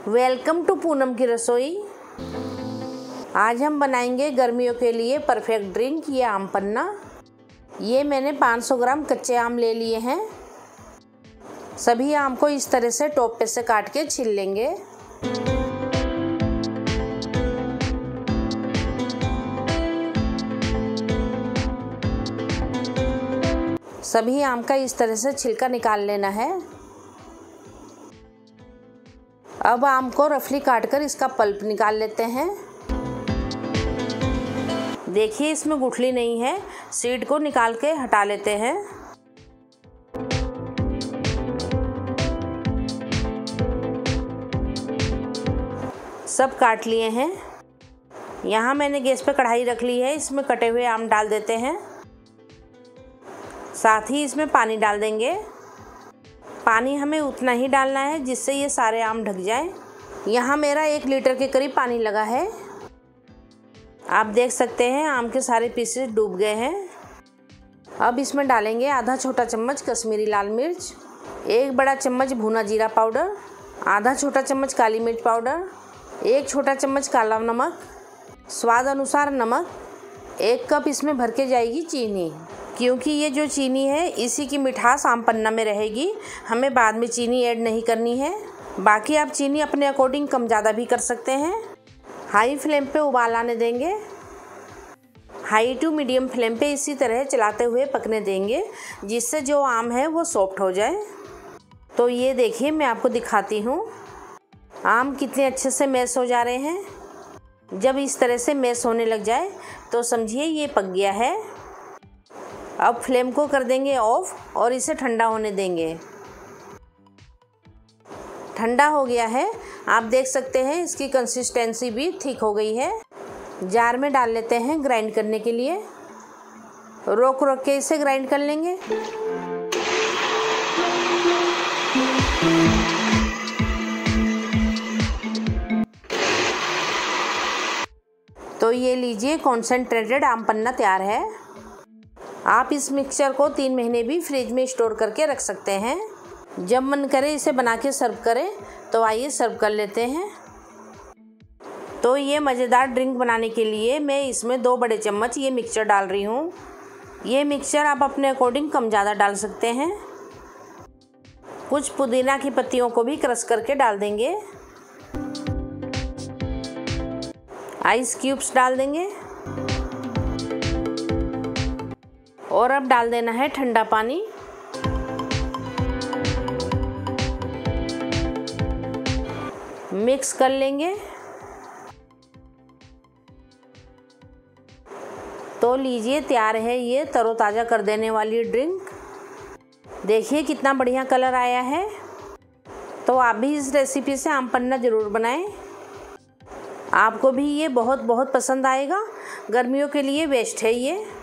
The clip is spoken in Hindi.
वेलकम टू पूनम की रसोई। आज हम बनाएंगे गर्मियों के लिए परफेक्ट ड्रिंक, ये आम पन्ना। ये मैंने 500 ग्राम कच्चे आम ले लिए हैं। सभी आम को इस तरह से टोपे से काट के छील लेंगे। सभी आम का इस तरह से छिलका निकाल लेना है। अब आम को रफली काटकर इसका पल्प निकाल लेते हैं। देखिए इसमें गुठली नहीं है, सीड को निकाल के हटा लेते हैं। सब काट लिए हैं। यहाँ मैंने गैस पे कढ़ाई रख ली है, इसमें कटे हुए आम डाल देते हैं। साथ ही इसमें पानी डाल देंगे। पानी हमें उतना ही डालना है जिससे ये सारे आम ढक जाएं। यहाँ मेरा 1 लीटर के करीब पानी लगा है। आप देख सकते हैं आम के सारे पीसेस डूब गए हैं। अब इसमें डालेंगे आधा छोटा चम्मच कश्मीरी लाल मिर्च, 1 बड़ा चम्मच भुना जीरा पाउडर, आधा छोटा चम्मच काली मिर्च पाउडर, 1 छोटा चम्मच काला नमक, स्वाद अनुसार नमक, 1 कप इसमें भर के जाएगी चीनी। क्योंकि ये जो चीनी है इसी की मिठास आम पन्ना में रहेगी, हमें बाद में चीनी ऐड नहीं करनी है। बाकी आप चीनी अपने अकॉर्डिंग कम ज़्यादा भी कर सकते हैं। हाई फ्लेम पे उबाल आने देंगे। हाई टू मीडियम फ्लेम पे इसी तरह चलाते हुए पकने देंगे, जिससे जो आम है वो सॉफ्ट हो जाए। तो ये देखिए मैं आपको दिखाती हूँ आम कितने अच्छे से मैश हो जा रहे हैं। जब इस तरह से मैश होने लग जाए तो समझिए ये पक गया है। अब फ्लेम को कर देंगे ऑफ और इसे ठंडा होने देंगे। ठंडा हो गया है, आप देख सकते हैं इसकी कंसिस्टेंसी भी ठीक हो गई है। जार में डाल लेते हैं ग्राइंड करने के लिए। रोक रोक के इसे ग्राइंड कर लेंगे। तो ये लीजिए कॉन्सेंट्रेटेड आम पन्ना तैयार है। आप इस मिक्सचर को 3 महीने भी फ्रिज में स्टोर करके रख सकते हैं। जब मन करे इसे बना के सर्व करें। तो आइए सर्व कर लेते हैं। तो ये मज़ेदार ड्रिंक बनाने के लिए मैं इसमें 2 बड़े चम्मच ये मिक्सचर डाल रही हूँ। ये मिक्सचर आप अपने अकॉर्डिंग कम ज़्यादा डाल सकते हैं। कुछ पुदीना की पत्तियों को भी क्रश करके डाल देंगे। आइस क्यूब्स डाल देंगे और अब डाल देना है ठंडा पानी। मिक्स कर लेंगे। तो लीजिए तैयार है ये तरोताज़ा कर देने वाली ड्रिंक। देखिए कितना बढ़िया कलर आया है। तो आप भी इस रेसिपी से आम पन्ना ज़रूर बनाएं। आपको भी ये बहुत पसंद आएगा। गर्मियों के लिए बेस्ट है ये।